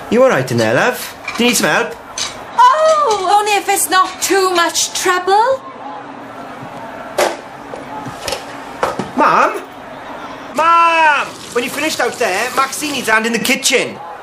You alright in there, love? Do you need some help? Oh, only if it's not too much trouble. Mum? Mum! When you finished out there, Maxine needs a hand in the kitchen.